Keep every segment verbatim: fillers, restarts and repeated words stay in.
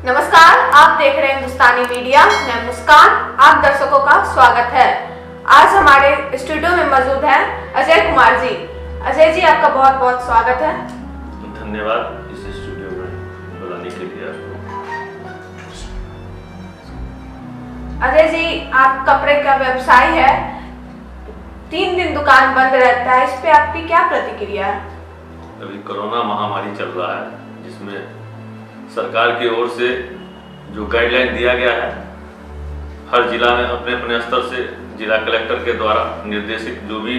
नमस्कार, आप देख रहे हैं हिंदुस्तानी मीडिया। मैं मुस्कान, आप दर्शकों का स्वागत है। आज हमारे स्टूडियो में मौजूद हैं अजय कुमार जी। अजय जी, आपका बहुत बहुत स्वागत है। धन्यवाद इस स्टूडियो में बुलाने के लिए आपको। अजय जी, आप कपड़े का व्यवसाय है, तीन दिन दुकान बंद रहता है, इस पे आपकी क्या प्रतिक्रिया है? अभी कोरोना महामारी चल रहा है, जिसमें सरकार की ओर से जो गाइडलाइन दिया गया है, हर जिला में अपने अपने स्तर से जिला कलेक्टर के द्वारा निर्देशित जो भी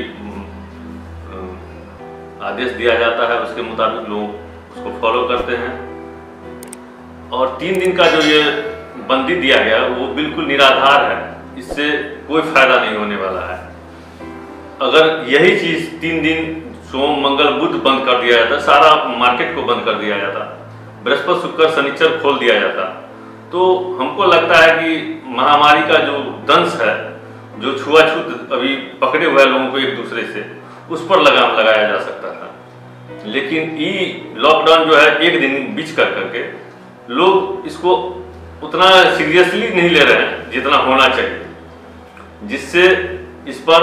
आदेश दिया जाता है उसके मुताबिक लोग उसको फॉलो करते हैं। और तीन दिन का जो ये बंदी दिया गया वो बिल्कुल निराधार है, इससे कोई फायदा नहीं होने वाला है। अगर यही चीज तीन दिन सोम मंगल बुध बंद कर दिया जाता, सारा मार्केट को बंद कर दिया जाता, बृहस्पति शुक्र शनिचर खोल दिया जाता, तो हमको लगता है कि महामारी का जो दंश है, जो छुआछूत अभी पकड़े हुए लोगों को एक दूसरे से, उस पर लगाम लगाया जा सकता था। लेकिन ई लॉकडाउन जो है एक दिन बीच कर करके लोग इसको उतना सीरियसली नहीं ले रहे हैं जितना होना चाहिए, जिससे इस पर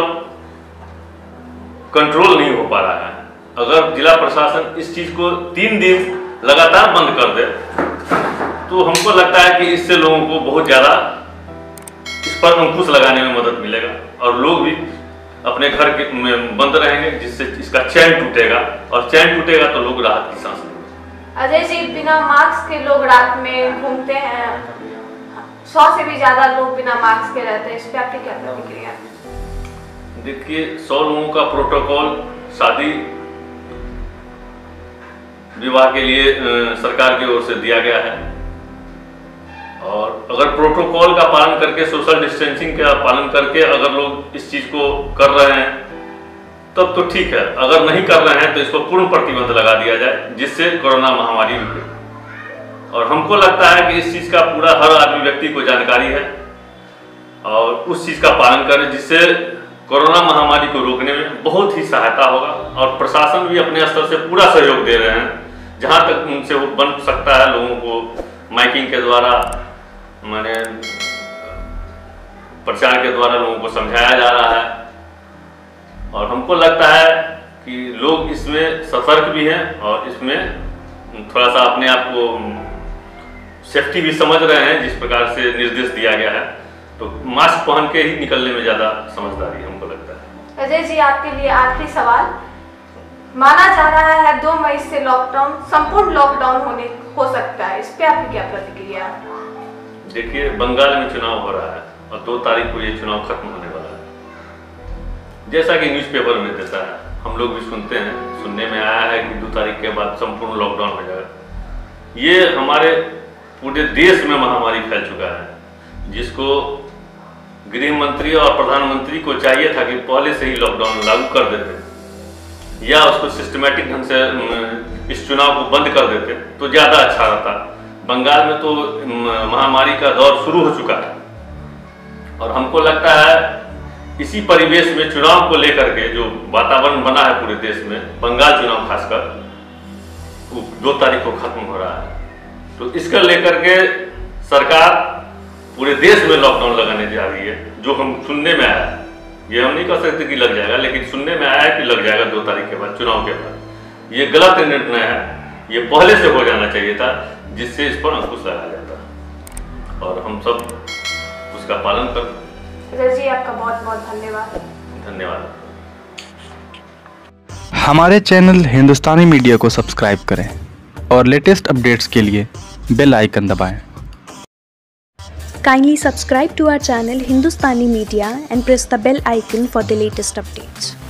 कंट्रोल नहीं हो पा रहा है। अगर जिला प्रशासन इस चीज को तीन दिन लगातार बंद कर दे तो हमको लगता है कि इससे लोगों को बहुत ज्यादा इस पर अंकुश लगाने में मदद मिलेगा और लोग भी अपने घर के में बंद रहेंगे, जिससे इसका चैन टूटेगा और चैन टूटेगा तो लोग राहत की सांस लेंगे। अजय जी, बिना मास्क के लोग रात में घूमते हैं, सौ से भी ज्यादा लोग बिना मास्क के रहते हैं, इस पे आपकी क्या प्रतिक्रिया है? देखिए, सौ लोगों का प्रोटोकॉल शादी विवाह के लिए सरकार की ओर से दिया गया है, और अगर प्रोटोकॉल का पालन करके, सोशल डिस्टेंसिंग का पालन करके अगर लोग इस चीज को कर रहे हैं तब तो ठीक है। अगर नहीं कर रहे हैं तो इसको पूर्ण प्रतिबंध लगा दिया जाए, जिससे कोरोना महामारी रुके। और हमको लगता है कि इस चीज का पूरा हर आदमी व्यक्ति को जानकारी है और उस चीज का पालन करें, जिससे कोरोना महामारी को रोकने में बहुत ही सहायता होगा। और प्रशासन भी अपने स्तर से पूरा सहयोग दे रहे हैं, जहां तक उनसे वो बन सकता है। लोगों को माइकिंग के द्वारा, माने प्रचार के द्वारा लोगों को समझाया जा रहा है, और हमको लगता है कि लोग इसमें सतर्क भी हैं और इसमें थोड़ा सा अपने आप को सेफ्टी भी समझ रहे हैं। जिस प्रकार से निर्देश दिया गया है, तो मास्क पहन के ही निकलने में ज्यादा समझदारी हमको लगता है। अजय जी, आपके लिए आखिरी सवाल। माना जा रहा है दो मई से लॉकडाउन, संपूर्ण लॉकडाउन होने हो सकता है, इस पे आपकी क्या प्रतिक्रिया है? देखिए, बंगाल में चुनाव हो रहा है और दो तारीख को ये चुनाव खत्म होने वाला है, जैसा कि न्यूज़पेपर में देता है, हम लोग भी सुनते हैं, सुनने में आया है कि दो तारीख के बाद संपूर्ण लॉकडाउन हो जाएगा। ये हमारे पूरे देश में महामारी फैल चुका है, जिसको गृह मंत्री और प्रधानमंत्री को चाहिए था कि पहले से ही लॉकडाउन लागू कर देते, या उसको सिस्टमैटिक ढंग से इस चुनाव को बंद कर देते तो ज्यादा अच्छा रहता। बंगाल में तो महामारी का दौर शुरू हो चुका है, और हमको लगता है इसी परिवेश में चुनाव को लेकर के जो वातावरण बना है पूरे देश में, बंगाल चुनाव खासकर दो तारीख को खत्म हो रहा है, तो इसको लेकर के सरकार पूरे देश में लॉकडाउन लगाने जा रही है। जो हम सुनने में आया, ये हम नहीं कह सकते कि लग जाएगा, लेकिन सुनने में आया है कि लग जाएगा दो तारीख के बाद, चुनाव के बाद। ये गलत निर्णय है, ये पहले से हो जाना चाहिए था, जिससे इस पर अंकुश लगाया जाता, और हम सब उसका पालन करते। अजय जी, आपका बहुत बहुत धन्यवाद। धन्यवाद। हमारे चैनल हिंदुस्तानी मीडिया को सब्सक्राइब करें और लेटेस्ट अपडेट्स के लिए बेल आइकन दबाएं। Kindly subscribe to our channel Hindustani Media and press the bell icon for the latest updates.